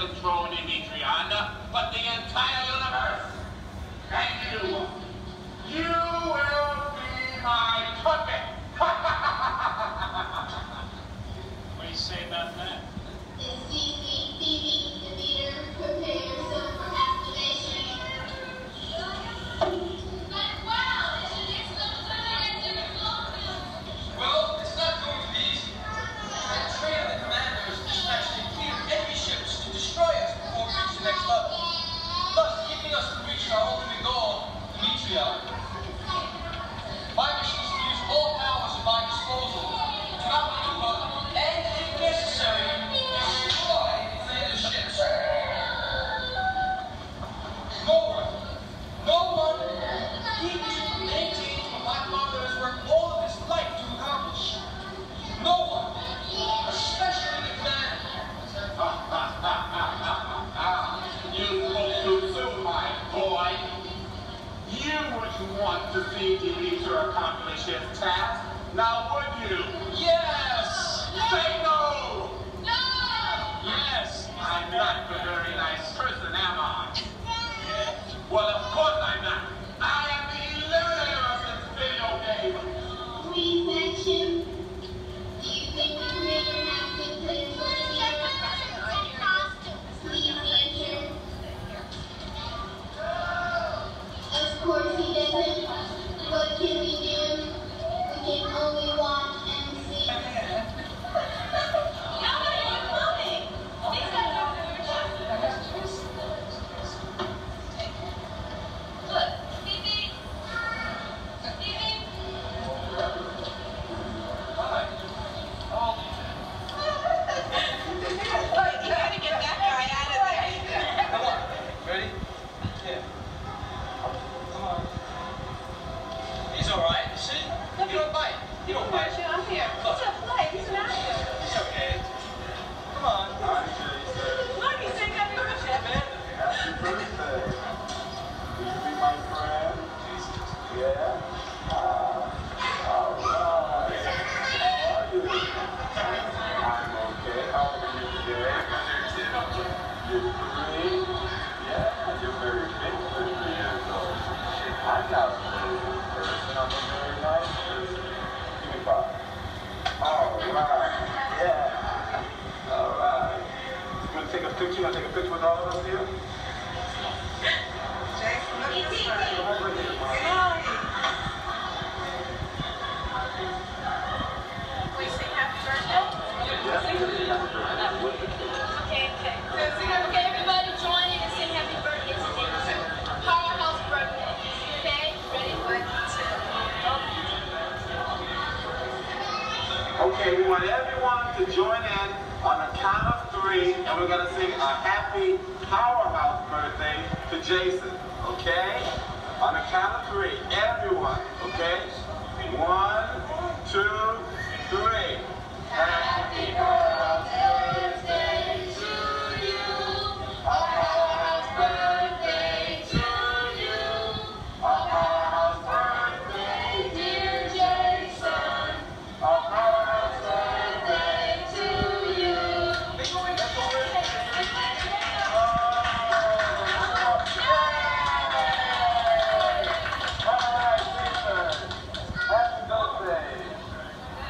control Demetrian, but the entire universe. And you will be my puppet. What do you say about that? The meter, prepare yourself for activation. Well, it's not going to be easy. I trained the commanders to dispatch and clear enemy ships to destroy us before we reach the next level, thus keeping us from reaching our ultimate goal, Demetria. My mission is to use all powers at my disposal to outmaneuver and, if necessary, destroy the ships. No one keeps maintaining what my father has worked all of his life to accomplish. No one, especially the commander. You spoke too soon, my boy. You wouldn't want to see Demeter accomplish his task, now would you? Yes! Say no! No! Yes, I'm not a very nice person, am I? Well, of course I'm not. I am the eliminator of this video game. Please mention. Do you think the creator has been played for Please answer. Of course he doesn't. What can we do? We can only watch and see. Come on. Ready? Yeah. Come on. He's alright, you see? He don't bite. He don't bite. I'm here. It's a play. He's an actor. He's okay. Come on. Look, he's saying happy birthday. Happy birthday. Will you be my friend? Yeah? All right. How are you? I'm okay. How old are you today? You're 3? Yeah, you're very big for 3 years old. I'm not a very good person. I'm a very nice person. Give me 5. All right. Yeah. All right. You want to take a picture? You want to take a picture with all of us here? Come over here, Mom. We sing happy birthday? Okay, everybody join in and sing happy birthday today. Powerhouse birthday. Okay? Ready? 1, 2. Okay, we want everyone to join in on the count of 3, and we're going to sing a happy powerhouse birthday to Jason, okay? On the count of 3, everyone, okay? 1, 2, 3. Happy birthday to you. A powerhouse birthday to you. A powerhouse birthday, dear Jason. A powerhouse birthday to you. All right, Jason. Happy birthday.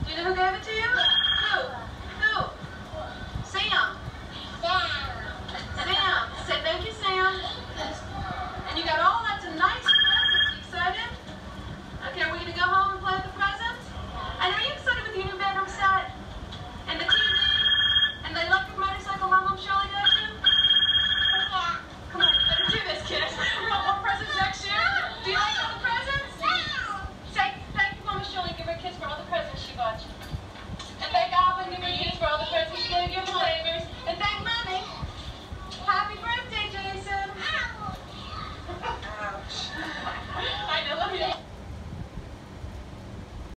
You know who gave it to you?